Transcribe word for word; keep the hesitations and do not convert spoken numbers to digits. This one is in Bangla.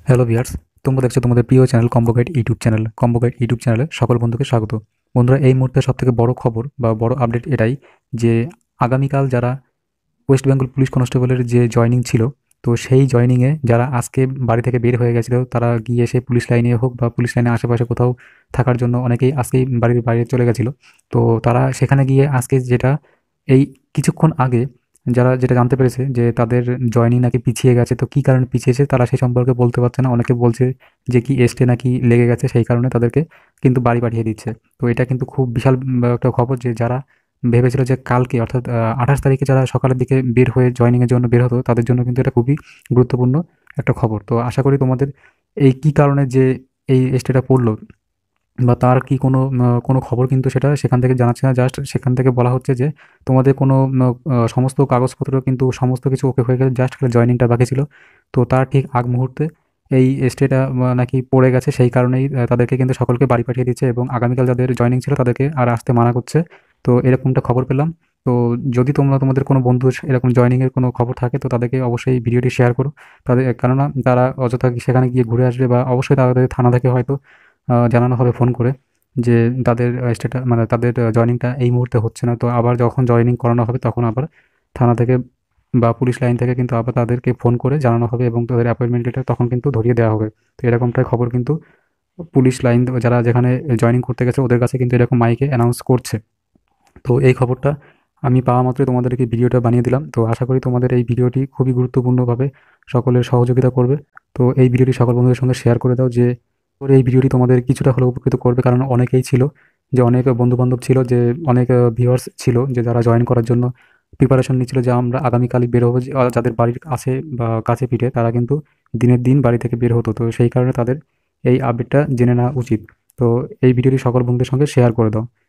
হ্যালো ভিউয়ার্স, তোমরা দেখছো তোমাদের প্রিয় channel combo guide YouTube channel. Combo guide YouTube চ্যানেলে সকল বন্ধুকে স্বাগত। বন্ধুরা, এই মুহূর্তে সবথেকে বড় খবর বা বড় আপডেট এটাই যে আগামীকাল যারা ওয়েস্ট বেঙ্গল পুলিশ কনস্টেবলের যে জয়েনিং ছিল, তো সেই জয়েনিংয়ে যারা আজকে বাড়ি থেকে বের হয়ে গেছিল, তারা গিয়ে এসে পুলিশ লাইনে হোক বা পুলিশ লাইনের আশেপাশে কোথাও থাকার জন্য অনেকেই আজকেই বাড়ির বাইরে চলে গেছিল। তো তারা সেখানে গিয়ে আজকে যেটা এই কিছুক্ষণ আগে যারা যেটা জানতে পেরেছে যে তাদের জয়েনিং নাকি পিছিয়ে গেছে। তো কী কারণে পিছিয়েছে তারা সেই সম্পর্কে বলতে পারছে না। অনেকে বলছে যে কি এস্টে নাকি লেগে গেছে, সেই কারণে তাদেরকে কিন্তু বাড়ি পাঠিয়ে দিচ্ছে। তো এটা কিন্তু খুব বিশাল উম, একটা খবর যে যারা ভেবেছিল যে কালকে অর্থাৎ আঠাশ তারিখে যারা সকালের দিকে বের হয়ে জয়েনিংয়ের জন্য বের হতো, তাদের জন্য কিন্তু এটা খুবই গুরুত্বপূর্ণ একটা খবর। তো আশা করি তোমাদের এই কী কারণে যে এই এস্টেটা পড়লো বা তার কি কোনো আ কোনো খবর কিন্তু সেটা সেখান থেকে জানাচ্ছে না। জাস্ট সেখান থেকে বলা হচ্ছে যে তোমাদের কোনো ম আ সমস্ত কাগজপত্র কিন্তু সমস্ত কিছু ওকে হয়ে গেছে। জাস্ট খালি জয়েনিংটা বাকি ছিল। তো তার ঠিক আগ মুহূর্তে এই স্টেটা মা নাকি পড়ে গেছে। সেই কারণেই আ তাদেরকে কিন্তু সকলকে বাড়ি পাঠিয়ে দিচ্ছে এবং আগামীকাল যাদের জয়েনিং ছিল তাদেরকে আর আসতে মানা করছে। তো এরকমটা খবর পেলাম। তো যদি তোমরা তোমাদের কোনো বন্ধুর এরকম জয়েনিং এর কোনো খবর থাকে, তো তাদেরকে অবশ্যই ভিডিওটি শেয়ার করো। তাদের কেননা তারা অযথা সেখানে গিয়ে ঘুরে আসবে বা অবশ্যই তাদের থানা থেকে হয়তো আ জানানো হবে ফোন করে যে তাদের আ স্টেটা মানে তাদের জয়েনিংটা এই মুহূর্তে হচ্ছে না। তো আবার যখন জয়েনিং করানো হবে তখন আবার থানা থেকে বা পুলিশ লাইন থেকে কিন্তু আবার তাদেরকে ফোন করে জানানো হবে এবং তাদের অ্যাপয়েন্টমেন্ট লেটার তখন কিন্তু ধরিয়ে দেওয়া হবে। তো এরকমটাই খবর কিন্তু পুলিশ লাইন যারা যেখানে জয়েনিং করতে গেছে ওদের কাছে কিন্তু এরকম মাইকে অ্যানাউন্স করছে। তো এই খবরটা আমি পাওয়া মাত্রই তোমাদেরকে ভিডিওটা বানিয়ে দিলাম। তো আশা করি তোমাদের এই ভিডিওটি খুবই গুরুত্বপূর্ণভাবে সকলের সহযোগিতা করবে। তো এই ভিডিওটি সকল বন্ধুদের সঙ্গে শেয়ার করে দাও যে করে এই ভিডিওটি তোমাদের কিছুটা হলেও উপকৃত করবে। কারণ অনেকেই ছিল যে অনেক বন্ধু-বান্ধব ছিল যে অনেক আ ভিউয়ার্স ছিল যে যারা জয়েন করার জন্য প্রিপারেশন নিচ্ছিল যে আমরা আগামীকালই বের হবো, যে আ যাদের বাড়ির কাছে বা কাছে পিঠে তারা কিন্তু দিনের দিন বাড়ি থেকে বের হতো। তো সেই কারণে তাদের এই আপডেটটা জেনে নেওয়া উচিত। তো এই ভিডিওটি সকল বন্ধুদের সঙ্গে শেয়ার করে দাও।